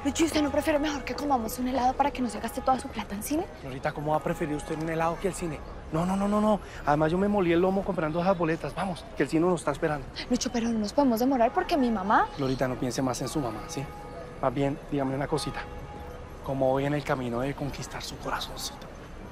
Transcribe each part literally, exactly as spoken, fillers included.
Lucho, ¿usted no prefiere mejor que comamos un helado para que no se gaste toda su plata en cine? Florita, ¿cómo va a preferir usted un helado que el cine? No, no, no, no, no. Además, yo me molí el lomo comprando esas boletas. Vamos, que el cine nos está esperando. Lucho, pero no nos podemos demorar porque mi mamá... Florita, no piense más en su mamá, ¿sí? Más bien, dígame una cosita. ¿Cómo voy en el camino de conquistar su corazoncito?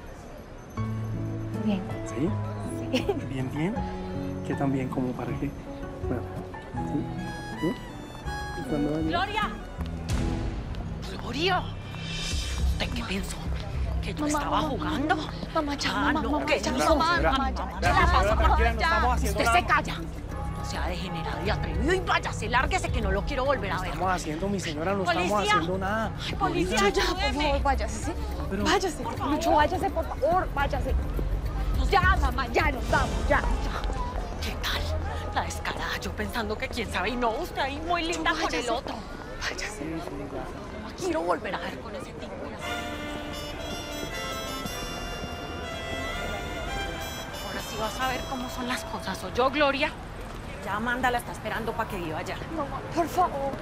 Bien. ¿Sí? Sí. ¿Bien, bien? ¿Qué tan bien como para qué? Bueno, ¿sí? ¿Sí? ¿Y cuándo va a llegar? ¡Gloria! ¡Gloria! ¿Usted qué pensó? ¿Que yo Mamá, estaba mamá, jugando? Mamá, ya, Ah, mamá, no, mamá, que ya, no, mamá, señora, mamá, ya. señora, ¿Qué la señora, pasa? tranquila, no Ya. estamos haciendo Usted nada. se calla. No sea degenerado y atrevido y váyase, lárguese que no lo quiero volver a ver. Estamos haciendo, mi señora, no estamos ¡Policía! haciendo nada. Ay, policía, Lucho, ya, por ayúdeme. favor, váyase, ¿sí? Pero- Váyase, Por favor. Lucho, váyase, por favor, váyase. Ya, mamá, ya nos vamos, ya, ya. ¿Qué tal? La descarada, yo pensando que quién sabe y no, usted ahí muy linda con el váyase. otro. Váyase. No quiero volver a ver con ese tipo. Ahora sí vas a ver cómo son las cosas. ¿O yo, Gloria? Ya Amanda la está esperando para que viva allá. Mamá, por favor.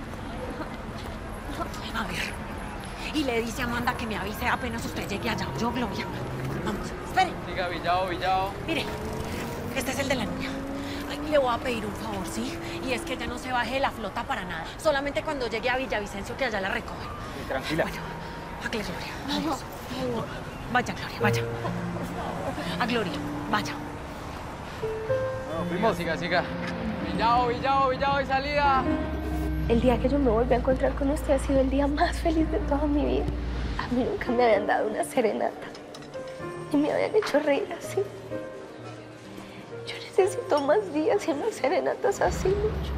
A ver. Y le dice a Amanda que me avise apenas usted llegue allá. ¿O yo, Gloria? Vamos, espere. Diga, Villao, Villao. Mire, este es el de la niña. Ay, le voy a pedir un favor, ¿sí? Y es que ella no se baje de la flota para nada. Solamente cuando llegue a Villavicencio que allá la recogen. Sí, tranquila. Bueno, a Gloria. Adiós. Vaya, Gloria, vaya. A Gloria, vaya. No, primo, siga, siga. Villao, Villao, Villao, hay salida. El día que yo me volví a encontrar con usted ha sido el día más feliz de toda mi vida. A mí nunca me habían dado una serenata y me habían hecho reír así. Yo necesito más días y más serenatas así, Lucho.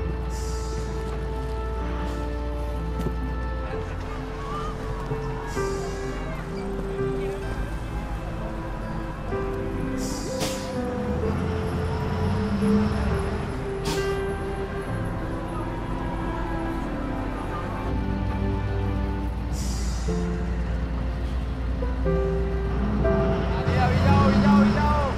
Salida, Villao, Villao, Villao.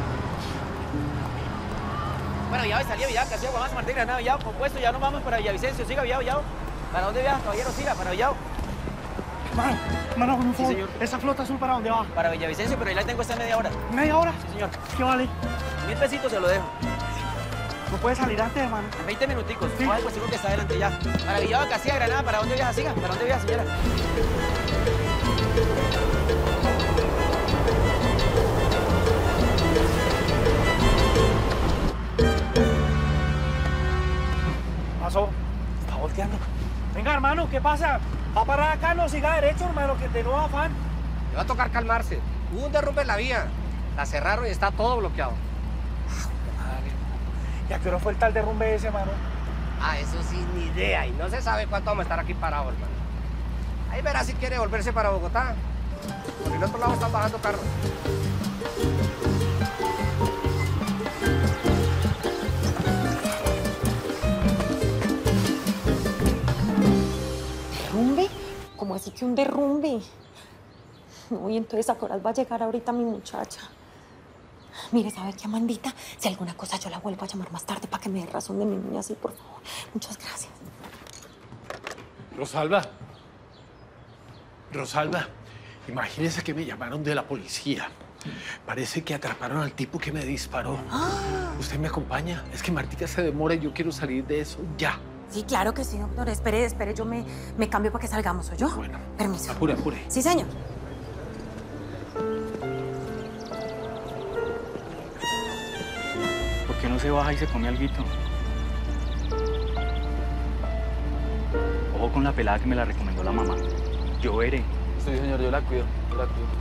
Bueno, Villao, salía Villao, casi Guamás, Martín, Granada, Villao, compuesto, ya nos vamos para Villavicencio. Siga, Villao, Villao. ¿Para dónde viaja, caballero? Siga, para Villao. Mano, mano, con un favor. señor. ¿Esa flota azul para dónde va? Para Villavicencio, pero ahí la tengo esta media hora. ¿Media hora? Sí, señor. ¿Qué vale? Mil pesitos se lo dejo. ¿No puede salir antes, hermano? En veinte minuticos. Sí. Coja el puestico que está adelante ya. Para Villao, Casilla, Granada, ¿para dónde viaja? Siga, ¿para dónde viaja, señora? Pasó. Está volteando. Venga, hermano, ¿qué pasa? Va a parar acá, no siga derecho, hermano, que de nuevo afán. Le va a tocar calmarse. Hubo un derrumbe en la vía. La cerraron y está todo bloqueado. Madre. ¿Y a qué hora fue el tal derrumbe ese, hermano? Ah, eso sí, ni idea. Y no se sabe cuánto vamos a estar aquí parados, hermano. Ahí verá si quiere volverse para Bogotá. Por el otro lado están bajando carros. ¿Derrumbe? ¿Cómo así que un derrumbe? No, y entonces, ¿a qué horas va a llegar ahorita mi muchacha? Mire, ¿sabe qué, Amandita? Si alguna cosa yo la vuelvo a llamar más tarde para que me dé razón de mi niña, sí, por favor. Muchas gracias. Rosalba. Rosalba, imagínese que me llamaron de la policía. Parece que atraparon al tipo que me disparó. ¡Ah! ¿Usted me acompaña? Es que Martica se demora y yo quiero salir de eso ya. Sí, claro que sí, doctor. Espere, espere, yo me, me cambio para que salgamos, ¿o yo? Bueno. Permiso. Apure, apure. Sí, señor. ¿Por qué no se baja y se come alguito? Ojo con la pelada que me la recomendó la mamá. Yo veré. Sí, señor, yo la cuido, yo la cuido.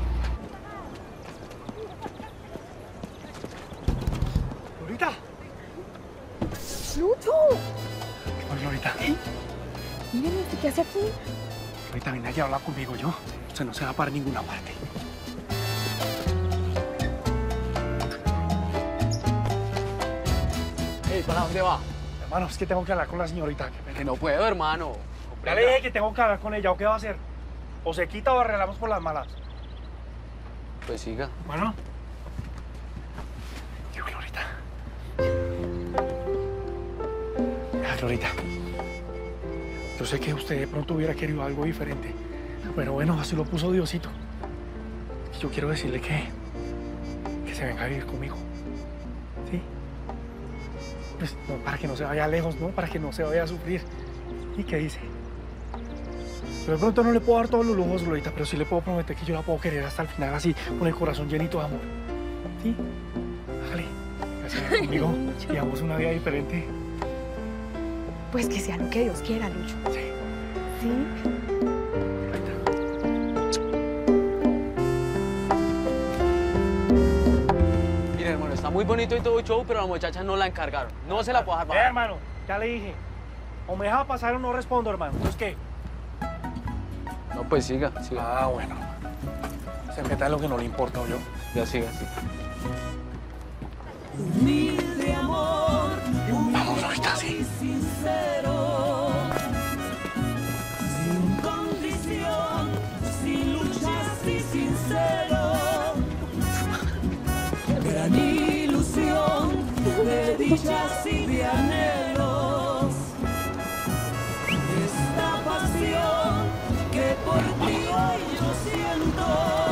¿Glorita? ¡Lucho! ¿Qué pasa, Glorita? Miren, ¿usted qué hace aquí? Glorita, viene aquí a hablar conmigo, ¿yo? Usted no se va para ninguna parte. Hey, ¿para dónde va? Hermano, es que tengo que hablar con la señorita. Qué pena. Que no puedo, hermano. Ya le dije que tengo que hablar con ella. ¿O qué va a hacer? ¿O se quita o arreglamos por las malas? Pues siga. Bueno. Yo, Glorita. Ya, Glorita. Yo sé que usted de pronto hubiera querido algo diferente. Pero bueno, así lo puso Diosito. Y yo quiero decirle que, que se venga a vivir conmigo. ¿Sí? Pues no, para que no se vaya lejos, ¿no? Para que no se vaya a sufrir. ¿Y qué dice? Yo de pronto no le puedo dar todos los lujos, Glorita, pero sí le puedo prometer que yo la puedo querer hasta el final, así, con el corazón llenito de amor. ¿Sí? Hágale. Casarse conmigo y hagamos una vida diferente. Pues que sea lo que Dios quiera, Lucho. Sí. Sí. Mira, hermano, está muy bonito y todo show, pero la muchacha no la encargaron. No se la puedo dejar Eh, bajar. hermano, ya le dije. O me deja pasar o no respondo, hermano. Entonces, ¿qué? No, pues siga, siga. Ah, bueno. Se meta en lo que no le importa, ¿o yo? Ya siga, sí. Vamos, ahorita sí. Sin condición, sin luchas y sincero. Gran ilusión de dichas y de anhelos. Esta pasión que por ti hoy yo siento.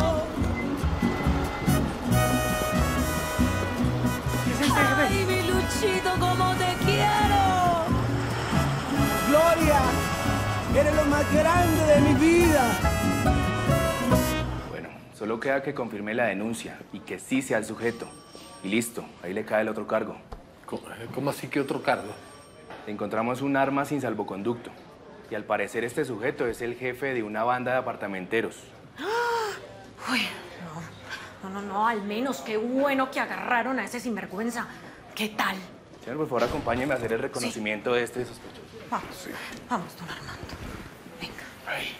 Ay, mi Luchito, cómo te quiero. Gloria, eres lo más grande de mi vida. Bueno, solo queda que confirme la denuncia y que sí sea el sujeto. Y listo, ahí le cae el otro cargo. ¿Cómo, cómo así que otro cargo? Encontramos un arma sin salvoconducto. Y al parecer este sujeto es el jefe de una banda de apartamenteros. Uy, no, no, no, no, al menos qué bueno que agarraron a ese sinvergüenza. ¿Qué tal? Señor, por favor, acompáñeme a hacer el reconocimiento de este sospechoso. Vamos, sí. Vamos, don Armando. Venga. Ay.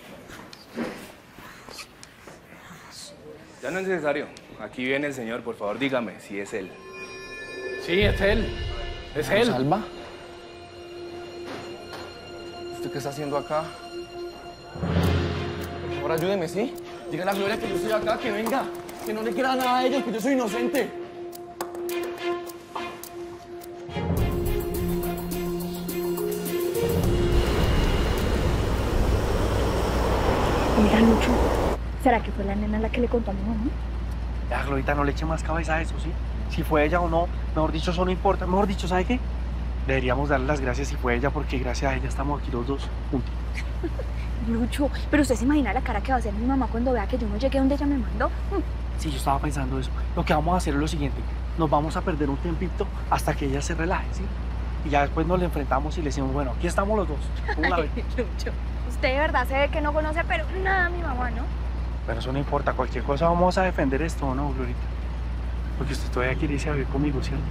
Ya no es necesario. Aquí viene el señor, por favor, dígame si es él. Sí, es él. Es él. ¿Salva? ¿Usted qué está haciendo acá? Por favor, ayúdeme, ¿sí? Dígale a Gloria que yo estoy acá, que venga. Que no le quiera nada a ellos, que yo soy inocente. Mira, Lucho, ¿será que fue la nena la que le contó a mi mamá? Ya, Glorita, no le eche más cabeza a eso, ¿sí? Si fue ella o no, mejor dicho, eso no importa. Mejor dicho, ¿sabe qué? Deberíamos darle las gracias si fue ella, porque gracias a ella estamos aquí los dos juntos. Lucho, pero usted se imagina la cara que va a hacer mi mamá cuando vea que yo no llegué donde ella me mandó. Sí, yo estaba pensando eso. Lo que vamos a hacer es lo siguiente. Nos vamos a perder un tiempito hasta que ella se relaje, ¿sí? Y ya después nos le enfrentamos y le decimos, bueno, aquí estamos los dos. ¿Cómo la ve? Lucho, usted de verdad se ve que no conoce, pero nada a mi mamá, ¿no? Pero eso no importa. Cualquier cosa vamos a defender esto, ¿no, Glorita? Porque usted todavía quiere irse a vivir conmigo, ¿cierto?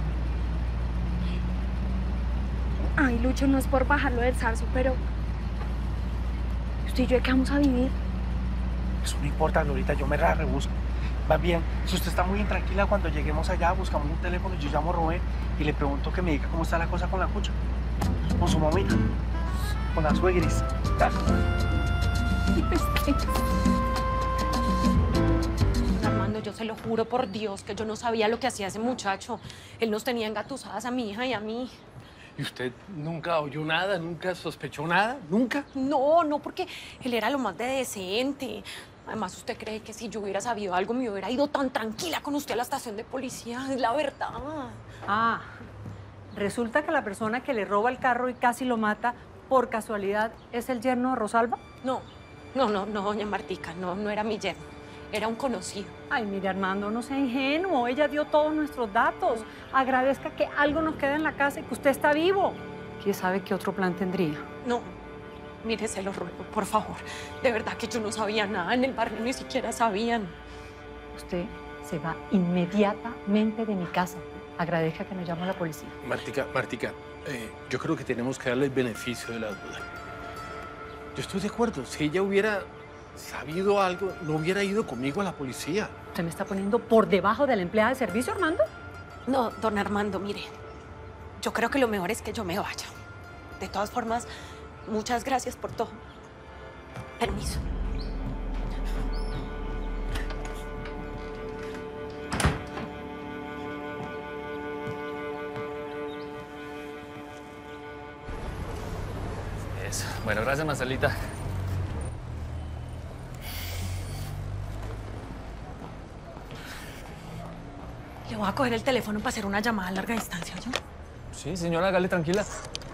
Ay, Lucho, no es por bajarlo del zarzo, pero... ¿Usted y yo de qué vamos a vivir? Eso no importa, Glorita, yo me la rebusco. Va bien, si usted está muy intranquila, cuando lleguemos allá buscamos un teléfono, yo llamo a Robén y le pregunto que me diga cómo está la cosa con la cucha. Con su mamita, con la suegris. Armando, yo se lo juro por Dios que yo no sabía lo que hacía ese muchacho. Él nos tenía engatusadas a mi hija y a mí. ¿Y usted nunca oyó nada? ¿Nunca sospechó nada? ¿Nunca? No, no, porque él era lo más de decente. Además, ¿usted cree que si yo hubiera sabido algo me hubiera ido tan tranquila con usted a la estación de policía? Es la verdad. Ah, resulta que la persona que le roba el carro y casi lo mata, por casualidad, ¿es el yerno de Rosalba? No, no, no, no, doña Martica, no, no era mi yerno. Era un conocido. Ay, mire, Armando, no sea ingenuo. Ella dio todos nuestros datos. Agradezca que algo nos quede en la casa y que usted está vivo. ¿Quién sabe qué otro plan tendría? No, mire, se lo ruego, por favor. De verdad que yo no sabía nada. En el barrio ni siquiera sabían. Usted se va inmediatamente de mi casa. Agradezca que nos llame a la policía. Martica, Martica, eh, yo creo que tenemos que darle el beneficio de la duda. Yo estoy de acuerdo. Si ella hubiera sabido algo, no hubiera ido conmigo a la policía. ¿Usted me está poniendo por debajo de la empleada de servicio, Armando? No, don Armando, mire, yo creo que lo mejor es que yo me vaya. De todas formas, muchas gracias por todo. Permiso. Eso. Bueno, gracias, Marcelita. Le voy a coger el teléfono para hacer una llamada a larga distancia, ¿yo? Sí, señora, hágale tranquila.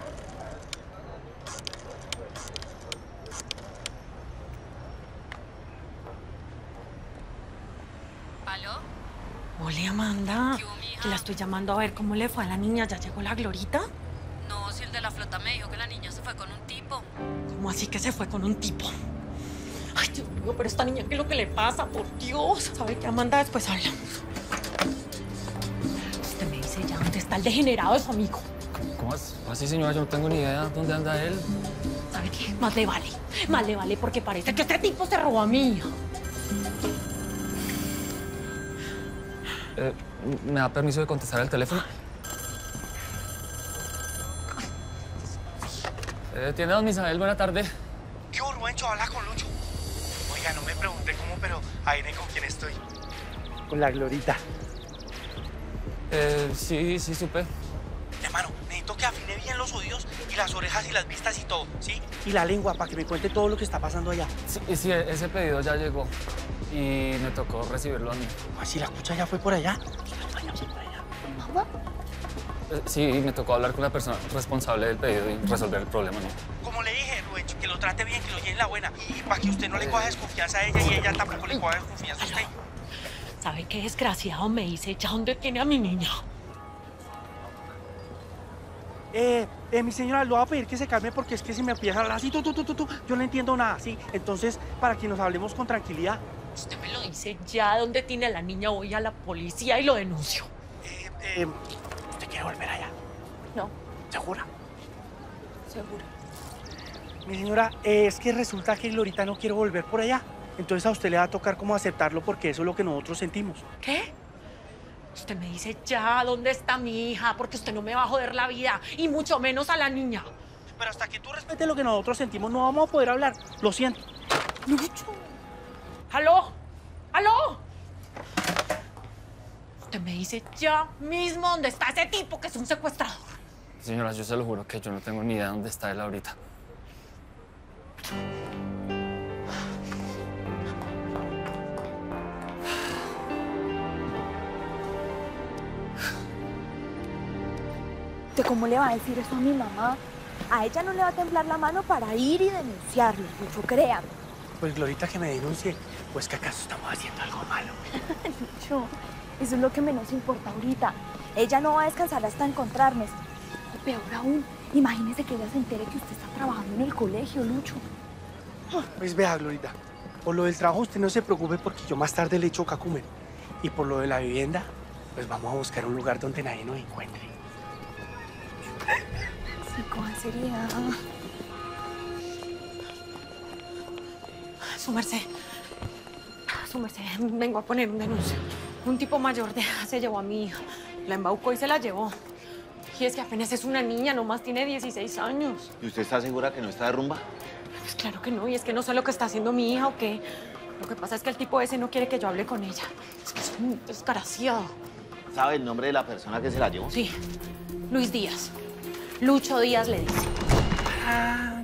¿Aló? Hola, Amanda. ¿Qué hubo, mija? Que la estoy llamando a ver cómo le fue a la niña. ¿Ya llegó la Glorita? No, si el de la flota me dijo que la niña se fue con un tipo. ¿Cómo así que se fue con un tipo? Ay, Dios mío, pero esta niña, ¿qué es lo que le pasa? Por Dios. ¿Sabe qué, Amanda? Después hablamos. Usted me dice ya dónde está el degenerado de su amigo. ¿Cómo es? Así, señora, yo no tengo ni idea dónde anda él. ¿Sabe qué? Más le vale. Más le vale porque parece que este tipo se robó a mi hija. Eh, ¿Me da permiso de contestar el teléfono? Eh, ¿Tiene don Misael? Buena tarde. ¿Qué hubo, Rubencho? Habla con Lucho. Oiga, no me pregunté cómo, pero adivinen con quién estoy. Con la Glorita. Eh, sí, sí, supe. Hermano, necesito que afine bien los oídos y las orejas y las vistas y todo, ¿sí? Y la lengua, para que me cuente todo lo que está pasando allá. Sí, sí, ese pedido ya llegó y me tocó recibirlo a mí. Así la escucha ya fue por allá. ¿Mamá? Eh, sí, me tocó hablar con la persona responsable del pedido y resolver el problema, ¿no? Como le dije, Rubencho, que lo trate bien, que lo lleve en la buena. Y para que usted no le coja desconfianza a ella y ella tampoco le coja desconfianza a usted. ¿Sabe qué desgraciado me dice ya dónde tiene a mi niña? Eh, eh, mi señora, le voy a pedir que se calme porque es que si me empieza a hablar así, tú, tú, tú, tú, tú, yo no entiendo nada, ¿sí? Entonces, para que nos hablemos con tranquilidad. Usted me lo dice ya dónde tiene a la niña, voy a la policía y lo denuncio. Eh, eh, ¿usted quiere volver allá? No. ¿Segura? Seguro. Mi señora, eh, es que resulta que Glorita no quiere volver por allá. Entonces a usted le va a tocar como aceptarlo porque eso es lo que nosotros sentimos. ¿Qué? Usted me dice ya dónde está mi hija porque usted no me va a joder la vida y mucho menos a la niña. Pero hasta que tú respetes lo que nosotros sentimos no vamos a poder hablar. Lo siento. Lucho. ¿Aló? ¿Aló? Usted me dice ya mismo dónde está ese tipo que es un secuestrador. Señora, yo se lo juro que yo no tengo ni idea dónde está él ahorita. ¿Cómo le va a decir eso a mi mamá? A ella no le va a temblar la mano para ir y denunciarlo, Lucho, créame. Pues Glorita, que me denuncie, pues que acaso estamos haciendo algo malo. Lucho, eso es lo que menos importa ahorita. Ella no va a descansar hasta encontrarme. O peor aún, imagínese que ella se entere que usted está trabajando en el colegio, Lucho. Pues vea, Glorita, por lo del trabajo usted no se preocupe porque yo más tarde le echo cacumen. Y por lo de la vivienda, pues vamos a buscar un lugar donde nadie nos encuentre. Sí, ¿cuál sería? Su merced, su merced, vengo a poner un denuncio. Un tipo mayor de edad se llevó a mi hija, la embaucó y se la llevó. Y es que apenas es una niña, nomás tiene dieciséis años. ¿Y usted está segura que no está de rumba? Pues claro que no, y es que no sé lo que está haciendo mi hija o qué. Lo que pasa es que el tipo ese no quiere que yo hable con ella. Es que es un desgraciado. ¿Sabe el nombre de la persona que se la llevó? Sí, Luis Díaz. Lucho Díaz le dice. Ah,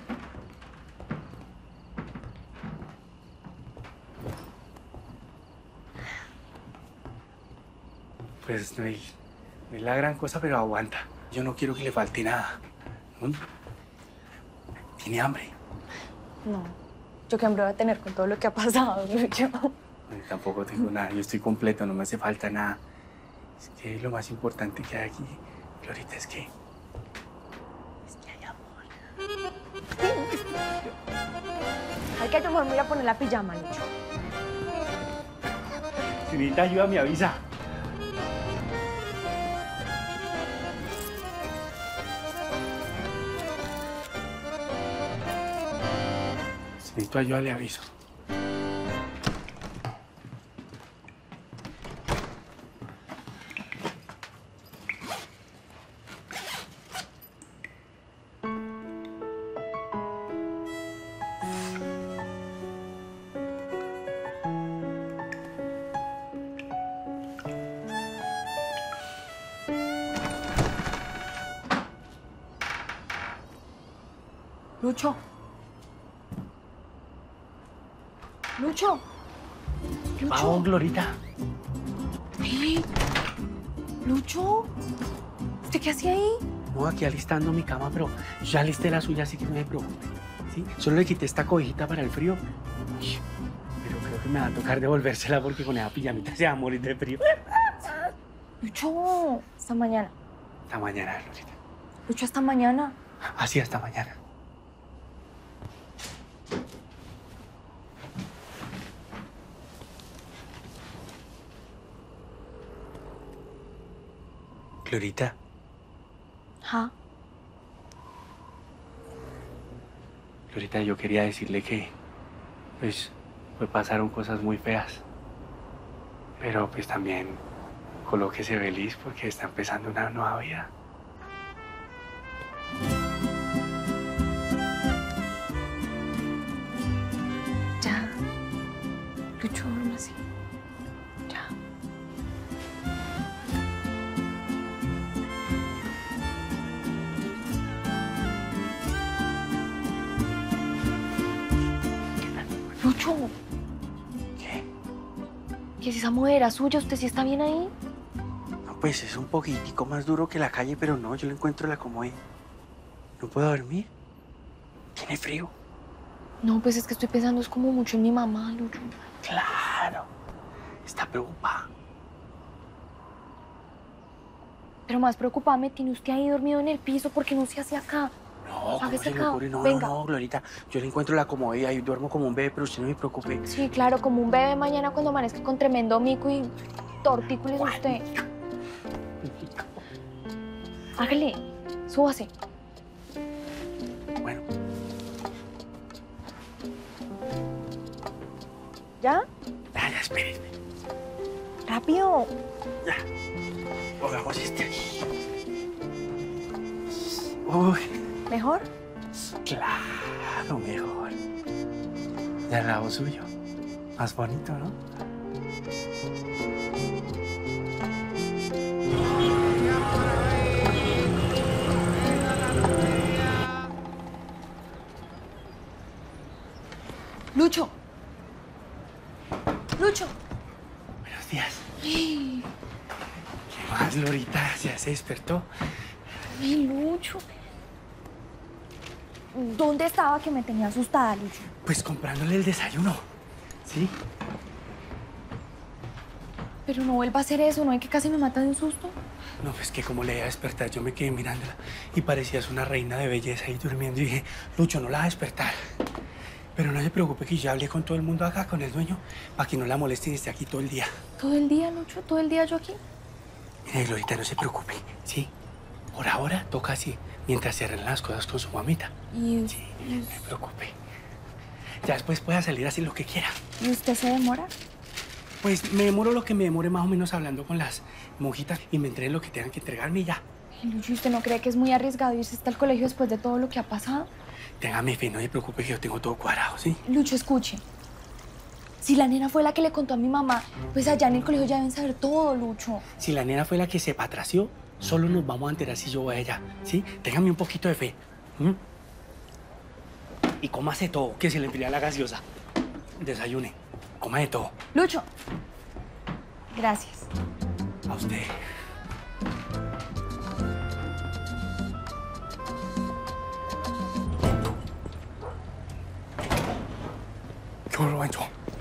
pues no es, no es la gran cosa, pero aguanta. Yo no quiero que le falte nada. ¿Mm? ¿Tiene hambre? No, yo qué hambre voy a tener con todo lo que ha pasado, Lucho. No, tampoco tengo nada, yo estoy completo, no me hace falta nada. Es que lo más importante que hay aquí, Glorita, es que... es que hay amor. Hay que yo mejor me voy a poner la pijama, Lucho. Si necesita ayuda, me avisa. Si necesito ayuda, le aviso. Lucho. Lucho. Lucho. Vamos, Glorita. Hey. Lucho. ¿Usted qué hacía ahí? No, aquí alistando mi cama, pero ya alisté la suya, así que no me preocupe. ¿Sí? Solo le quité esta cobijita para el frío. Pero creo que me va a tocar devolvérsela porque con esa pijamita se va a morir de frío. Lucho, hasta mañana. Hasta mañana, Glorita. Lucho, hasta mañana. Así, hasta mañana. Glorita. ¿Ja? Glorita, yo quería decirle que, pues, pues pasaron cosas muy feas. Pero pues también colóquese feliz porque está empezando una nueva vida. Ya. Lucho, duerme así. Ya. Lucho. ¿Qué? Que si esa mujer era suya, ¿usted sí está bien ahí? No, pues es un poquitico más duro que la calle, pero no, yo le encuentro la como ahí. ¿No puedo dormir? ¿Tiene frío? No, pues es que estoy pensando, es como mucho en mi mamá, Lucho. Claro. Está preocupada. Pero más preocupada me tiene usted ahí dormido en el piso porque no se hace acá. No, ¿cómo Hágase se le acá. ocurre? No, Venga. no, no, Glorita. Yo le encuentro la comodidad y duermo como un bebé, pero usted no me preocupe. Sí, claro, como un bebé mañana cuando amanezca con tremendo mico y tortícolis usted. Hágale, súbase. Bueno. ¿Ya? Ya, ya, espéreme. Rápido. Ya. Pongamos este aquí. Uy. ¿Mejor? Claro, mejor. Y al lado suyo. Más bonito, ¿no? Lucho. Lucho. Buenos días. Ay, ¿Qué más, Glorita? ¿Ya se despertó? ay, Lucho. ¿Dónde estaba que me tenía asustada, Lucho? Pues comprándole el desayuno. ¿Sí? Pero no vuelva a hacer eso, ¿no? Es que casi me mata de un susto. No, pues que como le iba a despertar, yo me quedé mirándola y parecías una reina de belleza ahí durmiendo y dije, Lucho, no la va a despertar. Pero no se preocupe que ya hablé con todo el mundo acá, con el dueño, para que no la molesten y esté aquí todo el día. ¿Todo el día, Lucho? ¿Todo el día yo aquí? Mire, Glorita, no se preocupe, ¿sí? Por ahora toca así, mientras se arreglan las cosas con su mamita. Y... Sí, no se preocupe. Ya después pueda salir así lo que quiera. ¿Y usted se demora? Pues me demoro lo que me demore más o menos hablando con las monjitas y me entreguen lo que tengan que entregarme y ya. Ay, Lucho, ¿usted no cree que es muy arriesgado irse hasta el colegio después de todo lo que ha pasado? Téngame fe, no se preocupe que yo tengo todo cuadrado, ¿sí? Lucho, escuche. Si la nena fue la que le contó a mi mamá, pues allá en el colegio ya deben saber todo, Lucho. Si la nena fue la que se patració, solo nos vamos a enterar si yo voy a ella, ¿sí? Téngame un poquito de fe. ¿Mm? Y cómase todo, que se le enfría la gaseosa. Desayune, coma de todo. Lucho. Gracias. A usted. ¿Qué hubo, Rubencho?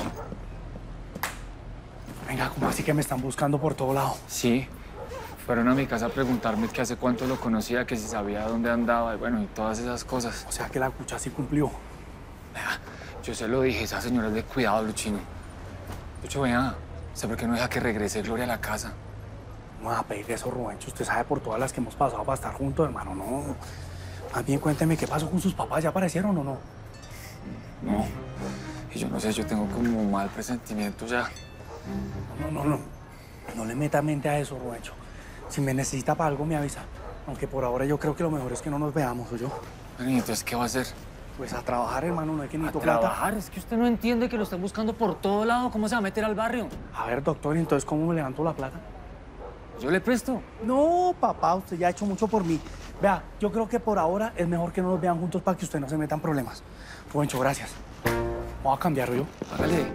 Venga, ¿cómo así que me están buscando por todo lado? Sí. Fueron a mi casa a preguntarme que hace cuánto lo conocía, que si sabía dónde andaba y bueno, y todas esas cosas. O sea que la cucha sí cumplió. Vea, yo se lo dije, esa señora es de cuidado, Luchino. Lucho, vea, ¿sabe por qué no deja que regrese Gloria a la casa? No va a pedir eso, Rubencho. Usted sabe por todas las que hemos pasado para estar juntos, hermano. No. Más bien cuénteme qué pasó con sus papás. ¿Ya aparecieron o no? No. Y yo no sé, yo tengo como un mal presentimiento ya. No, no, no. No le meta mente a eso, Rubencho. Si me necesita para algo, me avisa. Aunque por ahora yo creo que lo mejor es que no nos veamos, ¿o yo? Bueno, ¿y entonces qué va a hacer? Pues a trabajar, hermano. No hay que ni ¿A tocar. trabajar? Es que usted no entiende que lo están buscando por todo lado. ¿Cómo se va a meter al barrio? A ver, doctor, ¿y entonces cómo me levanto la plata? ¿Yo le presto? No, papá, usted ya ha hecho mucho por mí. Vea, yo creo que por ahora es mejor que no nos vean juntos para que usted no se meta en problemas. Rubencho, gracias. Voy a cambiar yo. Hágale.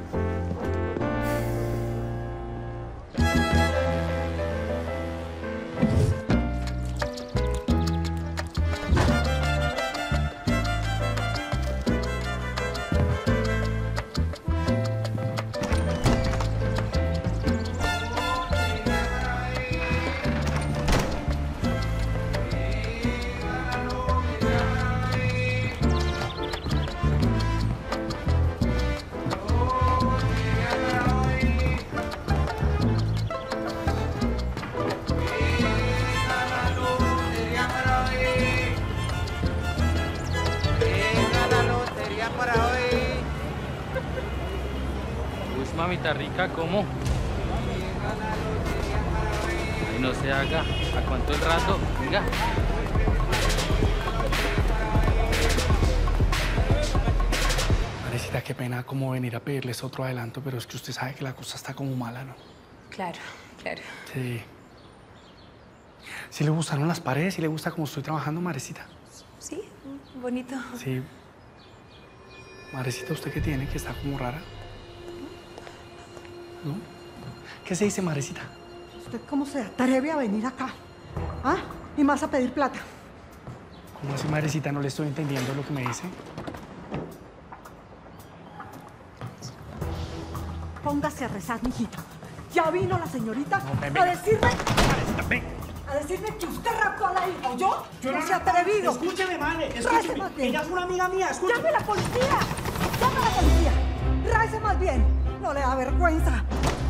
Mamita rica, ¿cómo? Ay, no se haga. ¿A cuánto el rato? Venga. Marecita, qué pena como venir a pedirles otro adelanto, pero es que usted sabe que la cosa está como mala, ¿no? Claro, claro. Sí. ¿Sí le gustaron las paredes? ¿Sí le gusta cómo estoy trabajando, Marecita? Sí, bonito. Sí. Marecita, ¿usted qué tiene? Que está como rara. ¿No? ¿Qué se dice, Marecita? ¿Usted cómo se atreve a venir acá? ¿Ah? ¿Y más a pedir plata? ¿Cómo así, Marecita? No le estoy entendiendo lo que me dice. Póngase a rezar, mijito. ¿Ya vino la señorita No, ven, a ven. decirme? Marecita, ven. A decirme que usted raptó a la hija, ¿yo? Yo no no se ha rapté. atrevido. Escúcheme, madre, Ráese escúcheme. más bien. Ella es una amiga mía, escúcheme. ¡Llame a la policía! ¡Llame a la policía! ¡Ráese más bien! No le da vergüenza.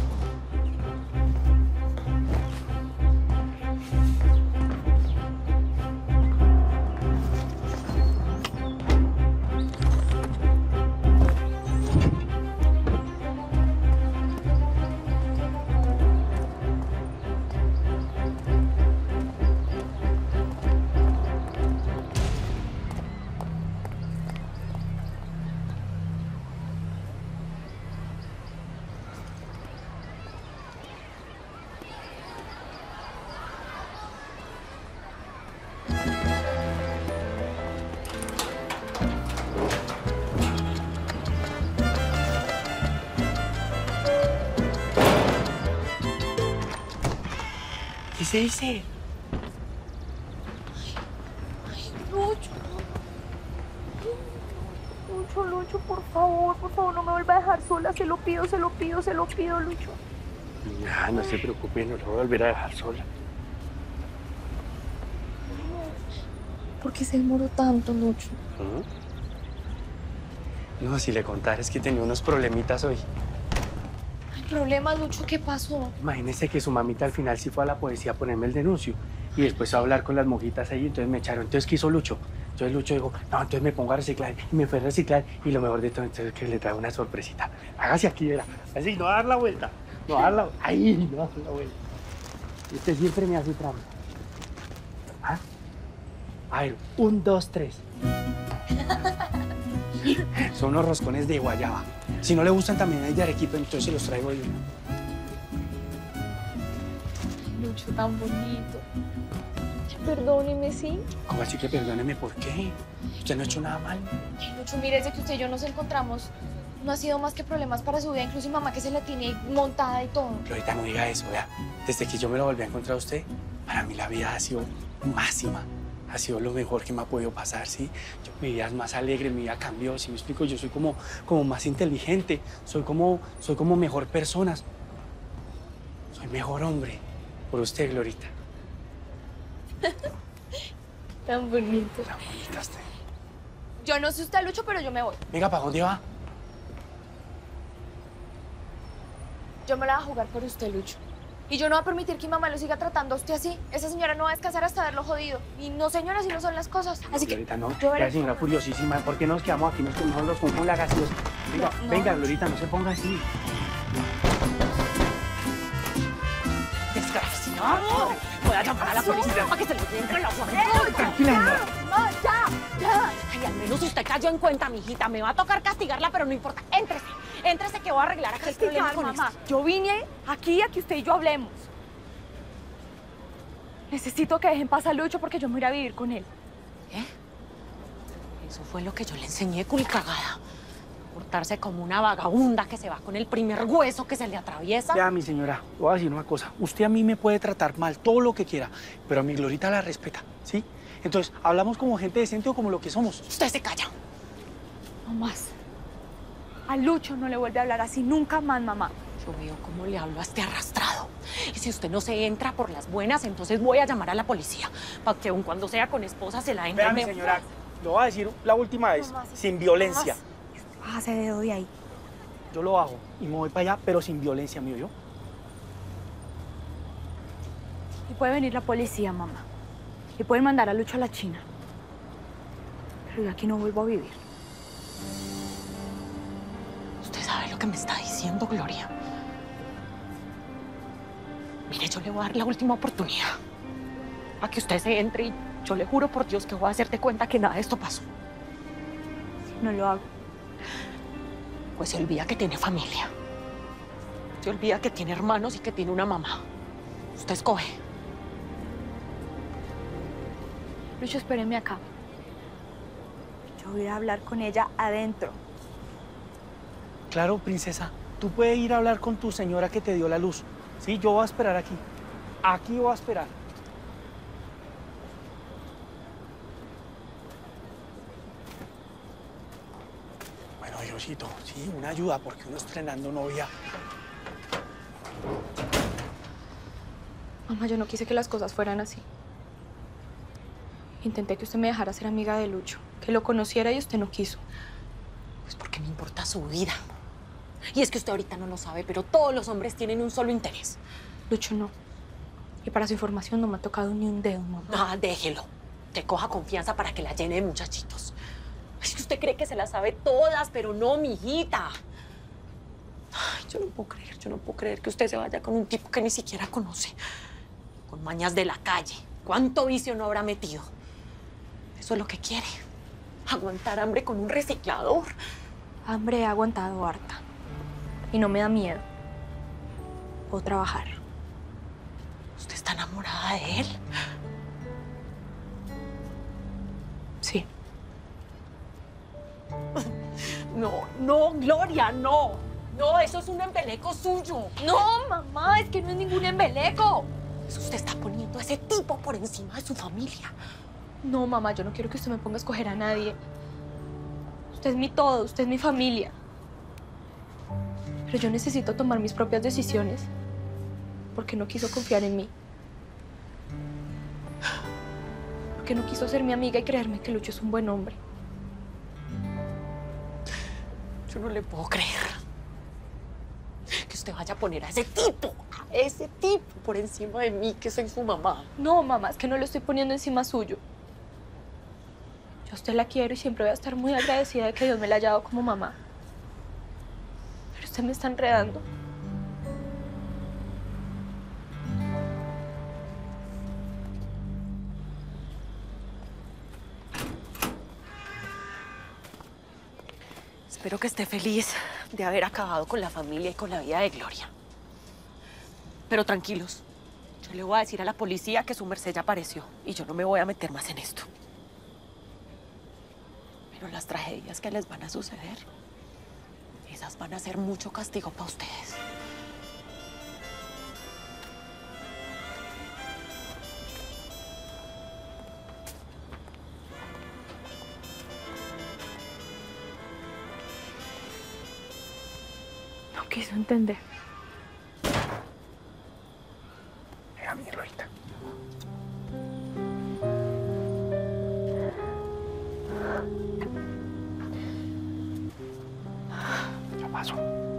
¿Qué se dice? Lucho. Lucho, Lucho, por favor, por favor, no me vuelva a dejar sola. Se lo pido, se lo pido, se lo pido, Lucho. Ya, no se preocupe, no la voy a volver a dejar sola. ¿Por qué se demoró tanto, Lucho? ¿Mm? No, si le contara es que tenía unos problemitas hoy. ¿Hay problemas, Lucho? ¿Qué pasó? Imagínese que su mamita al final sí fue a la policía a ponerme el denuncio. Y después fue a hablar con las monjitas ahí, entonces me echaron. Entonces, ¿qué hizo Lucho? Entonces Lucho dijo, no, entonces me pongo a reciclar. Y me fue a reciclar. Y lo mejor de todo, entonces que le trae una sorpresita. Hágase aquí, verá. Así, no dar la vuelta. No dar la vuelta. Ahí, no dar la vuelta. Usted siempre me hace trampa. ¿Ah? A ver, un, dos, tres. Son unos roscones de guayaba. Si no le gustan también hay de arequipa, entonces se los traigo yo. Lucho, tan bonito. Perdóneme, ¿sí? ¿Cómo así que perdóneme? ¿Por qué? Usted no ha hecho nada mal. Ay, Lucho, mire, desde que usted y yo nos encontramos, no ha sido más que problemas para su vida. Incluso mi mamá que se la tiene ahí montada y todo. Pero ahorita no diga eso, vea. Desde que yo me lo volví a encontrar a usted, para mí la vida ha sido máxima. Ha sido lo mejor que me ha podido pasar, ¿sí? Yo, mi vida es más alegre, mi vida cambió, ¿sí me explico? Yo soy como, como más inteligente, soy como, soy como mejor persona. Soy mejor hombre. Por usted, Glorita. Tan bonito. Tan bonita usted. Yo no sé usted, Lucho, pero yo me voy. Venga, ¿para dónde va? Yo me la voy a jugar por usted, Lucho. Y yo no voy a permitir que mi mamá lo siga tratando a usted así. Esa señora no va a descansar hasta verlo jodido. Y no, señora, así no son las cosas. Así que... Glorita, no. Yo veré. Ya, señora furiosísima. ¿Por qué nos quedamos aquí? Nos quedamos los con la gaseosa. Venga, No, no. venga, Glorita, no se ponga así. ¡Desgraciado! Voy a llamar a la policía para que se lo den entre los ojos. Tranquila, señora. ¡No, ya! ¡Ya! Ay, al menos usted cayó en cuenta, mijita. Me va a tocar castigarla, pero no importa. Éntrese. Éntrese que voy a arreglar aquel problema con mamá. esto. Yo vine aquí a que usted y yo hablemos. Necesito que dejen pasar a Lucho porque yo me voy a ir a vivir con él. ¿Qué? Eso fue lo que yo le enseñé, culcagada. Portarse como una vagabunda que se va con el primer hueso que se le atraviesa. Ya, mi señora, le voy a decir una cosa. Usted a mí me puede tratar mal, todo lo que quiera, pero a mi Glorita la respeta, ¿sí? Entonces, ¿hablamos como gente decente o como lo que somos? Usted se calla. No más. A Lucho no le vuelve a hablar así nunca más, mamá. Yo veo cómo le hablo a este arrastrado. Y si usted no se entra por las buenas, entonces voy a llamar a la policía. Para que aun cuando sea con esposa se la entre. Vea, mi señora, lo voy a decir la última vez, Mamá, sin violencia. Bájase dedo de ahí. Yo lo bajo y me voy para allá, pero sin violencia, ¿me oyó? Y puede venir la policía, mamá. Y pueden mandar a Lucho a la China. Pero yo aquí no vuelvo a vivir. ¿Usted sabe lo que me está diciendo, Gloria? Mire, yo le voy a dar la última oportunidad a que usted se entre y yo le juro por Dios que voy a hacerte cuenta que nada de esto pasó. Si no lo hago, pues se olvida que tiene familia. Se olvida que tiene hermanos y que tiene una mamá. Usted escoge. Lucho, espéreme acá. Yo voy a ir a hablar con ella adentro. Claro, princesa. Tú puedes ir a hablar con tu señora que te dio la luz. Sí, yo voy a esperar aquí. Aquí voy a esperar. Bueno, Diosito, sí, una ayuda porque uno estrenando novia. Mamá, yo no quise que las cosas fueran así. Intenté que usted me dejara ser amiga de Lucho, que lo conociera y usted no quiso. Pues porque me importa su vida. Y es que usted ahorita no lo sabe, pero todos los hombres tienen un solo interés. Lucho no. Y para su información no me ha tocado ni un dedo, mamá. Ah, déjelo. Que coja confianza para que la llene de muchachitos. Es que usted cree que se las sabe todas, pero no, mijita. Ay, yo no puedo creer, yo no puedo creer que usted se vaya con un tipo que ni siquiera conoce. Con mañas de la calle. ¿Cuánto vicio no habrá metido? Eso es lo que quiere. Aguantar hambre con un reciclador. Hambre he aguantado harta. Y no me da miedo. Puedo trabajar. ¿Usted está enamorada de él? Sí. No, no, Gloria, no. No, eso es un embeleco suyo. No, mamá, es que no es ningún embeleco. Eso usted está poniendo a ese tipo por encima de su familia. No, mamá, yo no quiero que usted me ponga a escoger a nadie. Usted es mi todo, usted es mi familia. Pero yo necesito tomar mis propias decisiones. Porque no quiso confiar en mí. Porque no quiso ser mi amiga y creerme que Lucho es un buen hombre. Yo no le puedo creer que usted vaya a poner a ese tipo, a ese tipo por encima de mí, que soy su mamá. No, mamá, es que no lo estoy poniendo encima suyo. Yo a usted la quiero y siempre voy a estar muy agradecida de que Dios me la haya dado como mamá. Pero usted me está enredando. Espero que esté feliz de haber acabado con la familia y con la vida de Gloria. Pero tranquilos, yo le voy a decir a la policía que su merced ya apareció y yo no me voy a meter más en esto. Pero las tragedias que les van a suceder, esas van a ser mucho castigo para ustedes. No quiso entender. Venga, mi Glorita. Ya pasó.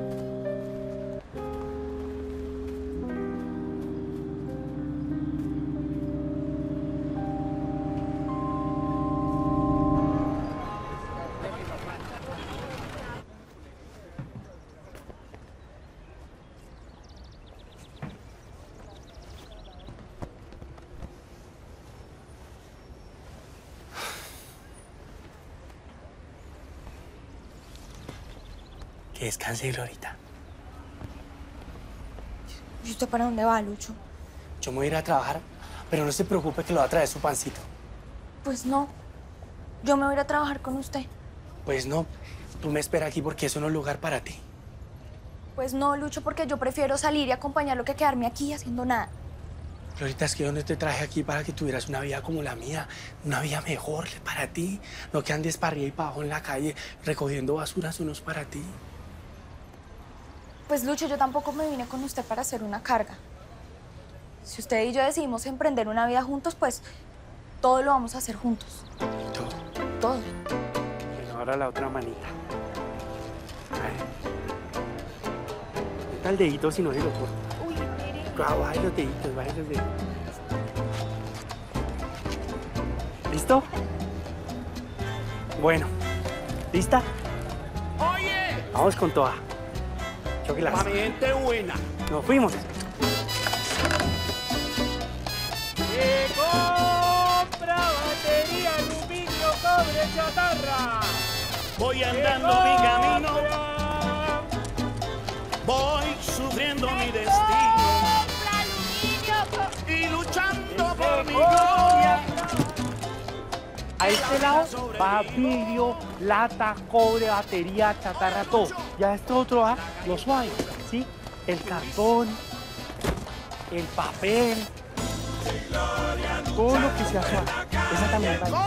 Que descanse, Glorita. ¿Y usted para dónde va, Lucho? Yo me voy a ir a trabajar Pero no se preocupe que lo va a traer su pancito. Pues no. Yo me voy a ir a trabajar con usted. Pues no. Tú me esperas aquí porque eso no es lugar para ti. Pues no, Lucho, porque yo prefiero salir y acompañarlo que quedarme aquí haciendo nada. Florita, es que yo no te traje aquí para que tuvieras una vida como la mía, una vida mejor para ti. No que andes para arriba y para abajo en la calle recogiendo basura, eso no es para ti. Pues Lucho, yo tampoco me vine con usted para hacer una carga. Si usted y yo decidimos emprender una vida juntos, pues todo lo vamos a hacer juntos. Todo. Todo. Bueno, ahora la otra manita. A ver. Meta el dedito si no se lo corto. Uy, mire. Baja los deditos, baja los deditos. ¿Listo? Bueno. ¿Lista? ¡Oye! Vamos con toda. Choquilas. Pa' mi gente buena. Nos fuimos. ¡Que compra batería, aluminio, cobre, chatarra! Voy andando mi camino, voy sufriendo mi destino y luchando por mi gloria. A este lado va vidrio, lata, cobre, batería, chatarra, todo. Y a este otro va lo suave, ¿sí? El cartón, el papel, todo lo que sea suave. Esa también va.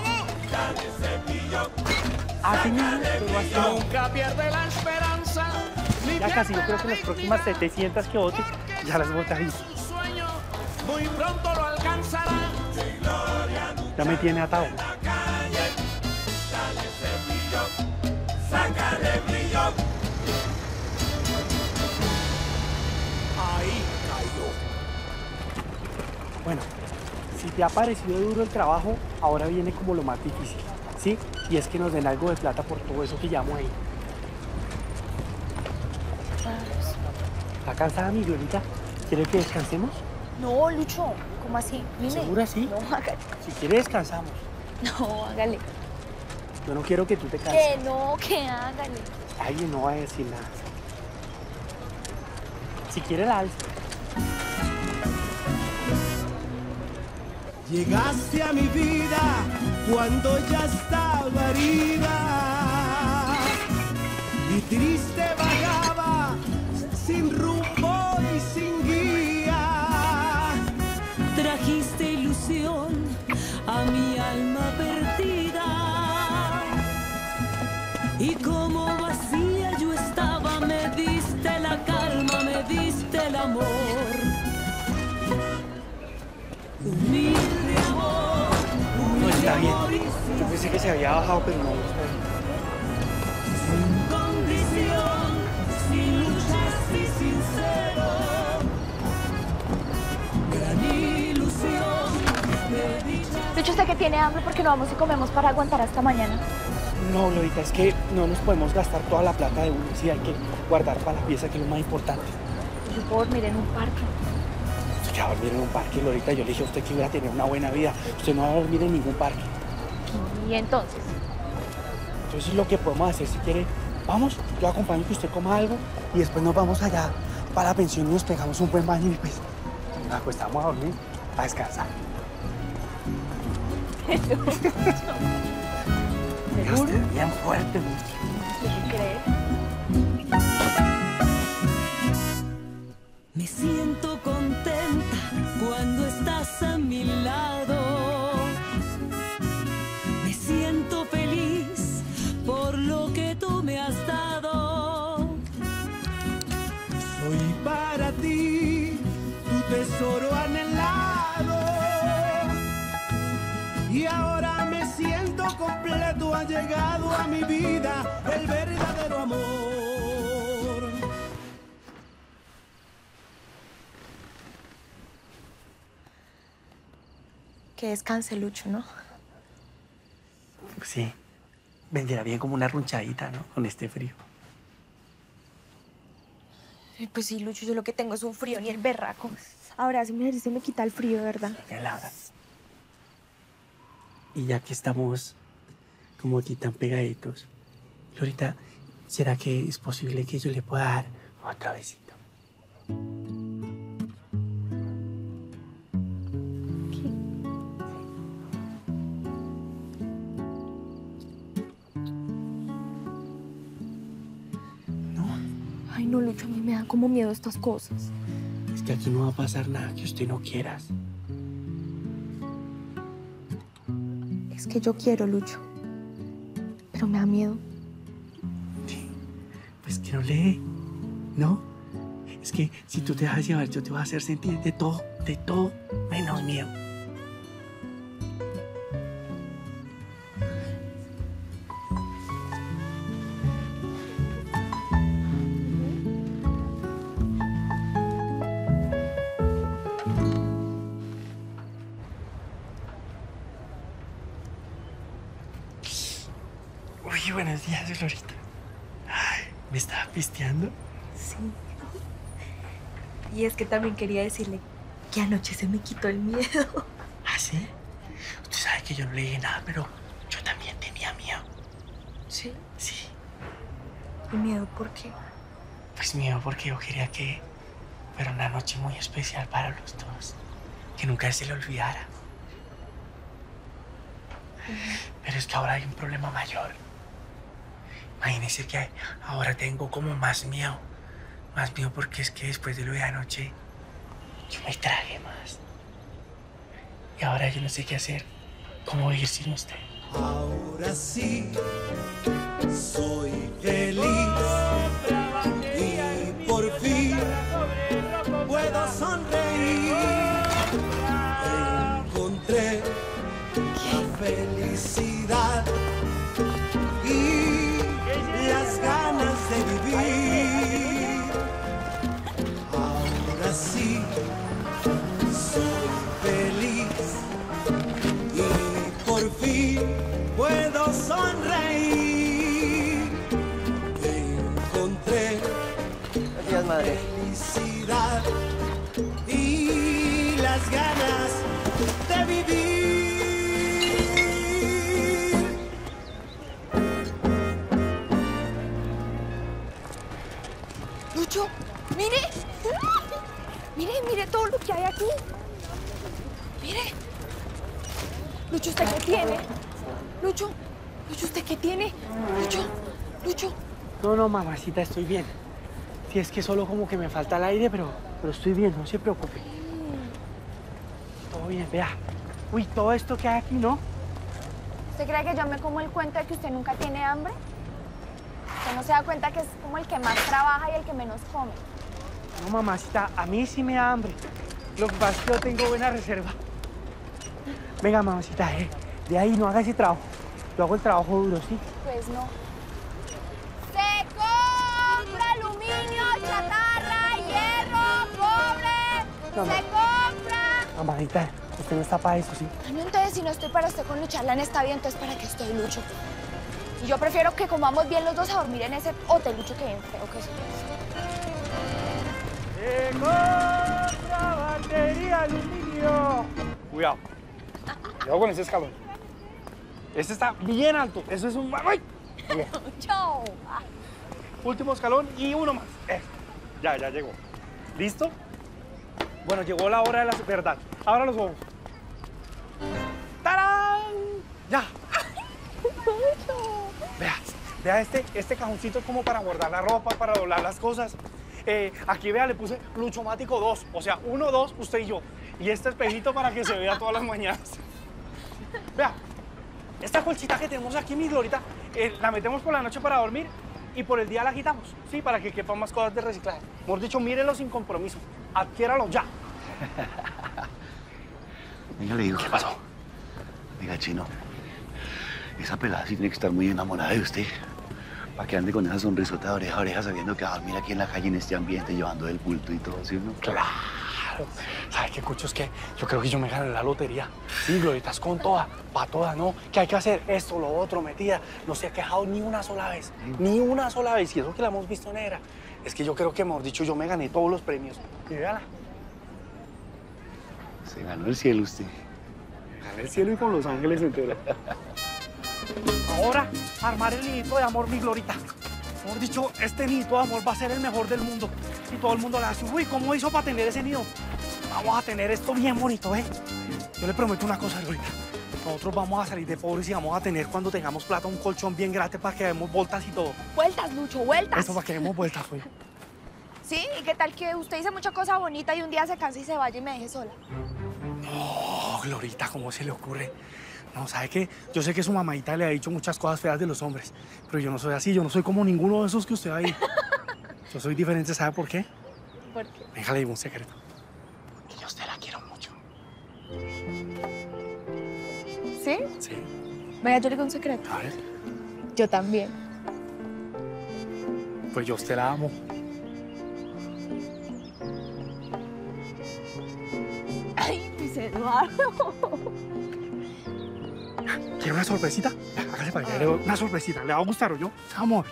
Así mismo, pero así no. Nunca pierde la esperanza. Ya casi, yo creo que las próximas setecientas que bote, ya las botas ahí. Sueño, muy pronto lo alcanzará. Ya me tiene atado. Sácale brillo. Ahí cayó. Bueno, si te ha parecido duro el trabajo, ahora viene como lo más difícil, ¿sí? Y es que nos den algo de plata por todo eso que llamo ahí. ¿Está cansada, mi Glorita? ¿Quiere que descansemos? No, Lucho, ¿cómo así? Dime. ¿Segura sí? No, hágale. Si quiere, descansamos. No, hágale. Yo no quiero que tú te canses. Que no, que hágale. Alguien no va a decir nada. Si quiere, la alzo. Llegaste a mi vida cuando ya estaba herida y triste vagaba sin rumbo y sin guía. Trajiste ilusión a mi alma perdida y como vacía yo estaba, me diste la calma, me diste el amor. Humilde amor, No está bien. Yo pensé que se había bajado, pero no. sin condición, sin luchas y sincero. Gran ilusión de dicha. Lucho, ¿usted que tiene hambre? ¿Por qué no vamos y comemos para aguantar hasta mañana? No, Glorita, es que no nos podemos gastar toda la plata de uno. Sí, hay que guardar para la pieza, que es lo más importante. Yo puedo dormir en un parque. Usted va a dormir en un parque, Glorita. Yo le dije a usted que iba a tener una buena vida. Usted no va a dormir en ningún parque. ¿Y entonces? Entonces, lo que podemos hacer, si quiere, vamos, yo acompaño que usted coma algo y después nos vamos allá para la pensión y nos pegamos un buen baño y pues nos acostamos a dormir, a descansar. ¿Seguro? Bien fuerte. ¿Qué crees? Me siento contenta cuando estás a mi lado. Me siento feliz por lo que tú me has dado. Soy para ti tu tesoro anhelado y ahora me siento completo, ha llegado a mi vida el verdadero amor. Que descanse, Lucho, ¿no? Sí. Vendría bien como una runchadita, ¿no? Con este frío. Ay, pues sí, Lucho, yo lo que tengo es un frío, ni el berraco. Ahora, si me, se me quita el frío, de verdad. Laura. Y ya que estamos como aquí tan pegaditos, Glorita, ¿será que es posible que yo le pueda dar otro besito? ¿Qué? no, Lucho, a mí me dan como miedo estas cosas. Es que aquí no va a pasar nada que usted no quieras. Es que yo quiero, Lucho, pero me da miedo. Sí, pues que no lee, ¿no? Es que si tú te dejas llevar, yo te voy a hacer sentir de todo, de todo, menos miedo. Uy, buenos días, Florita. Ay, ¿me estaba pisteando? Sí. Y es que también quería decirle que anoche se me quitó el miedo. ¿Ah, sí? Usted sabe que yo no le dije nada, pero yo también tenía miedo. ¿Sí? Sí. ¿Y miedo por qué? Pues miedo porque yo quería que fuera una noche muy especial para los dos. Que nunca se le olvidara. Pero es que ahora hay un problema mayor. Imagínese que ahora tengo como más miedo. Más miedo porque es que después de lo de anoche, yo me tragué más. Y ahora yo no sé qué hacer. ¿Cómo vivir sin usted? Ahora sí, soy feliz. Y por fin puedo sonreír. Encontré la felicidad y las ganas de vivir. Ahora sí, soy feliz y por fin puedo sonreír. Encontré Gracias, madre. felicidad y las ganas de vivir. Lucho, mire. Mire, mire todo lo que hay aquí. Mire. Lucho, ¿usted qué tiene? Lucho, Lucho, ¿usted qué tiene? Lucho, Lucho. No, no, mamacita, estoy bien. Sí, es que solo como que me falta el aire, pero, pero estoy bien, no se preocupe. Todo bien, vea. Uy, todo esto que hay aquí, ¿no? ¿Usted cree que yo me como el cuento de que usted nunca tiene hambre? ¿Usted no se da cuenta que es como el que más trabaja y el que menos come? No, mamacita, a mí sí me da hambre. Lo que pasa es que yo tengo buena reserva. Venga, mamacita, eh, de ahí no haga ese trabajo. Yo hago el trabajo duro, ¿sí? Pues no. Se compra aluminio, chatarra, hierro, cobre. No, se no. compra. Mamacita, usted no está para eso, ¿sí? Ay, no, entonces si no estoy para usted con lucharla en esta vida, entonces ¿para qué estoy, Lucho? Y yo prefiero que comamos bien los dos a dormir en ese hotelucho que bien feo que es. ¡Se compra batería aluminio! Cuidado. Cuidado con ese escalón. Este está bien alto. Eso es un... ¡Ay! Chao. Último escalón y uno más. Eh, ya, ya llegó. ¿Listo? Bueno, llegó la hora de la verdad. Ahora los huevos. ¡Tarán! Ya. Vea, vea este, este cajoncito es como para guardar la ropa, para doblar las cosas. Eh, aquí, vea, le puse Luchomático dos. O sea, uno, dos, usted y yo. Y este espejito para que se vea todas las mañanas. Vea, esta colchita que tenemos aquí, mi Glorita, eh, la metemos por la noche para dormir y por el día la quitamos, ¿sí? Para que quepan más cosas de reciclaje. Mejor dicho, mírelo sin compromiso. Adquiéralo ya. Venga, le digo. ¿Qué pasó? Venga, Chino. Esa pelada sí tiene que estar muy enamorada de usted. Para que ande con esa sonrisota de oreja a oreja sabiendo que va a dormir aquí en la calle en este ambiente llevando el bulto y todo, ¿sí o no? Claro. ¿Sabes qué, Cucho? Es que yo creo que yo me gané la lotería. Sí, Gloritas con toda, para toda, ¿no? ¿Qué hay que hacer? Esto, lo otro, metida. No se ha quejado ni una sola vez. Ni una sola vez. Y eso que la hemos visto negra. Es que yo creo que, mejor dicho, yo me gané todos los premios. Y véala. Se ganó el cielo usted. Gané el cielo y con los ángeles enteros. Ahora, armar el nidito de amor, mi Glorita. Mejor dicho, este nidito de amor va a ser el mejor del mundo. Y todo el mundo le hace, uy, ¿cómo hizo para tener ese nido? Vamos a tener esto bien bonito, ¿eh? Yo le prometo una cosa, Glorita. Nosotros vamos a salir de pobres y vamos a tener, cuando tengamos plata, un colchón bien grande para que demos vueltas y todo. Vueltas, Lucho, vueltas. Esto para que demos vueltas, oye. ¿Sí? ¿Y qué tal que usted dice mucha cosa bonita y un día se cansa y se vaya y me deje sola? No, Glorita, ¿cómo se le ocurre? No, ¿sabe qué? Yo sé que su mamadita le ha dicho muchas cosas feas de los hombres, pero yo no soy así, yo no soy como ninguno de esos que usted ahí. Yo soy diferente, ¿sabe por qué? ¿Por qué? Venga, le digo un secreto. Porque yo a usted la quiero mucho. ¿Sí? Sí. Vaya, yo le digo un secreto. A ver. Yo también. Pues yo a usted la amo. Ay, Luis Eduardo. ¿Quiere una sorpresita? Hágase para allá, le doy una sorpresita. ¿Le va a gustar o yo? Amor.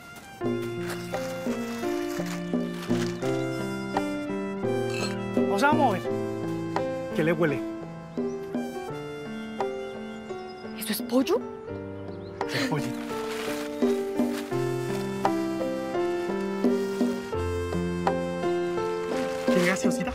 Vamos a mover. ¿Qué le huele? ¿Eso es pollo? ¿Qué pollito? ¿Quiere gaseosita?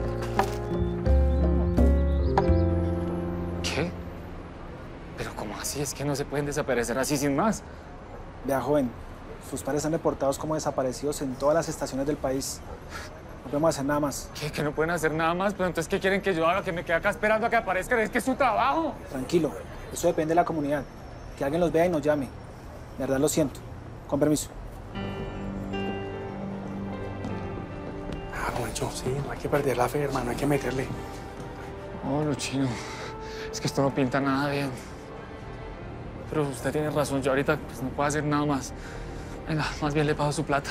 ¿Qué? ¿Pero cómo así? Es que no se pueden desaparecer así sin más. Vea, joven, sus padres están reportados como desaparecidos en todas las estaciones del país. No podemos hacer nada más. ¿Qué? ¿Que no pueden hacer nada más? Pero entonces, ¿qué quieren que yo haga? ¿Que me quede acá esperando a que aparezcan? Es que es su trabajo. Tranquilo, eso depende de la comunidad. Que alguien los vea y nos llame. De verdad lo siento. Con permiso. Ah, Juancho, sí, no hay que perder la fe, hermano, hay que meterle. No, Luchino, es que esto no pinta nada bien. Pero usted tiene razón, yo ahorita pues, no puedo hacer nada más. Venga, más bien le pago su plata.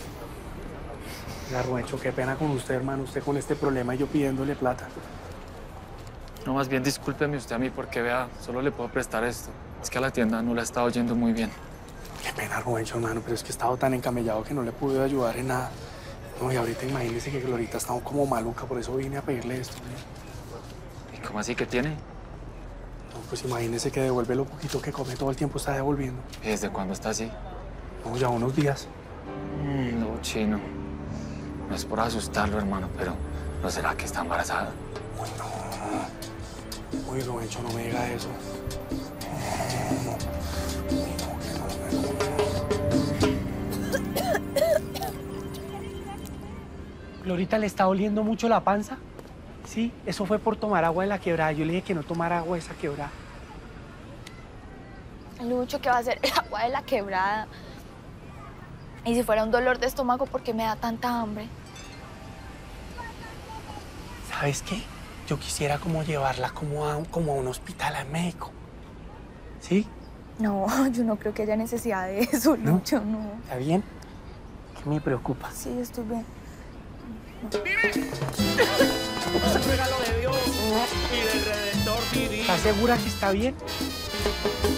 Ya, Ruencho, qué pena con usted, hermano, usted con este problema y yo pidiéndole plata. No, más bien discúlpeme usted a mí porque, vea, solo le puedo prestar esto. Es que a la tienda no la ha estado yendo muy bien. Qué pena, Ruencho, hermano, pero es que he estado tan encamellado que no le pude ayudar en nada. No, y ahorita imagínese que Glorita está como maluca, por eso vine a pedirle esto. ¿Sí? ¿Y cómo así que tiene? No, pues imagínese que devuelve lo poquito que come, todo el tiempo está devolviendo. ¿Y desde cuándo está así? No, ya unos días. Mm, no, Chino. No es por asustarlo, hermano, pero ¿no será que está embarazada? Uy, no. Uy, Ruencho, no me diga eso. No, no, Glorita, ¿le está oliendo mucho la panza? Sí, eso fue por tomar agua de la quebrada. Yo le dije que no tomara agua de esa quebrada. Lucho, ¿qué va a hacer el agua de la quebrada? Y si fuera un dolor de estómago, ¿por qué me da tanta hambre? ¿Sabes qué? Yo quisiera como llevarla como a, como a un hospital a México. ¿Sí? No, yo no creo que haya necesidad de eso, ¿No? Lucho, no. ¿Está bien? ¿Qué me preocupa? Sí, estoy bien. Regalo de Dios y del Redentor divino. ¿Estás segura que está bien?